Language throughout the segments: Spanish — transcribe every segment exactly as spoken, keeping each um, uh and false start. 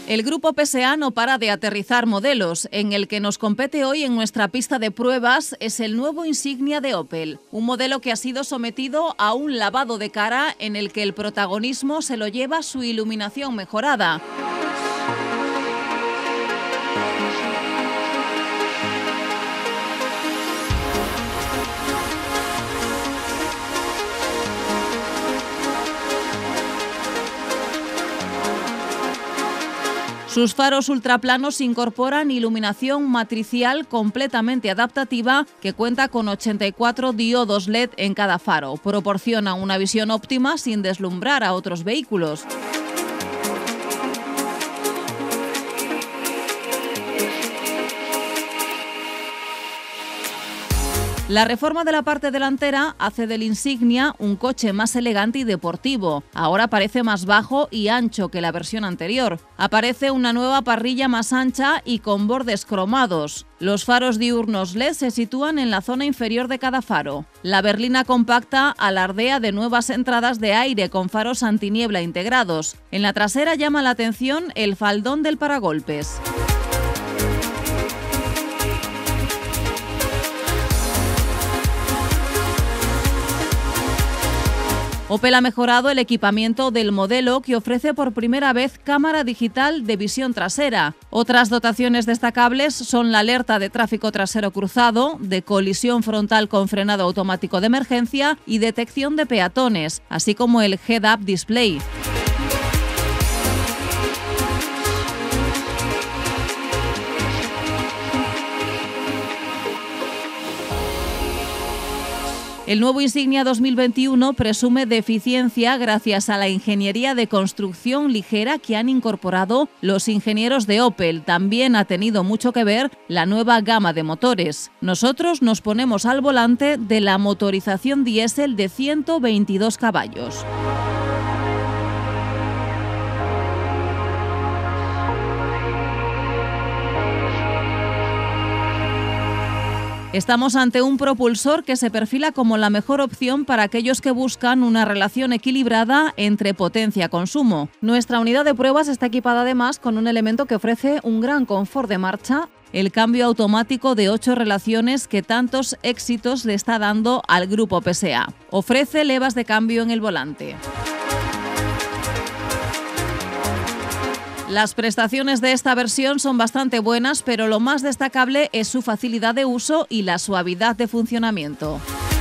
El Grupo P S A no para de aterrizar modelos. En el que nos compete hoy en nuestra pista de pruebas es el nuevo Insignia de Opel, un modelo que ha sido sometido a un lavado de cara en el que el protagonismo se lo lleva su iluminación mejorada. Sus faros ultraplanos incorporan iluminación matricial completamente adaptativa que cuenta con ochenta y cuatro diodos L E D en cada faro. Proporciona una visión óptima sin deslumbrar a otros vehículos. La reforma de la parte delantera hace del Insignia un coche más elegante y deportivo. Ahora parece más bajo y ancho que la versión anterior. Aparece una nueva parrilla más ancha y con bordes cromados. Los faros diurnos L E D se sitúan en la zona inferior de cada faro. La berlina compacta alardea de nuevas entradas de aire con faros antiniebla integrados. En la trasera llama la atención el faldón del paragolpes. Opel ha mejorado el equipamiento del modelo, que ofrece por primera vez cámara digital de visión trasera. Otras dotaciones destacables son la alerta de tráfico trasero cruzado, de colisión frontal con frenado automático de emergencia y detección de peatones, así como el Head-Up Display. El nuevo Insignia dos mil veintiuno presume de eficiencia gracias a la ingeniería de construcción ligera que han incorporado los ingenieros de Opel. También ha tenido mucho que ver la nueva gama de motores. Nosotros nos ponemos al volante de la motorización diésel de ciento veintidós caballos. Estamos ante un propulsor que se perfila como la mejor opción para aquellos que buscan una relación equilibrada entre potencia-consumo. Nuestra unidad de pruebas está equipada además con un elemento que ofrece un gran confort de marcha: el cambio automático de ocho relaciones que tantos éxitos le está dando al Grupo P S A. Ofrece levas de cambio en el volante. Las prestaciones de esta versión son bastante buenas, pero lo más destacable es su facilidad de uso y la suavidad de funcionamiento.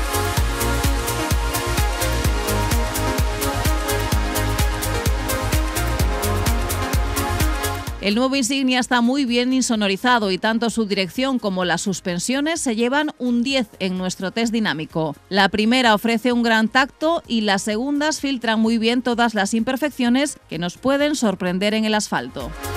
El nuevo Insignia está muy bien insonorizado y tanto su dirección como las suspensiones se llevan un diez en nuestro test dinámico. La primera ofrece un gran tacto y las segundas filtran muy bien todas las imperfecciones que nos pueden sorprender en el asfalto.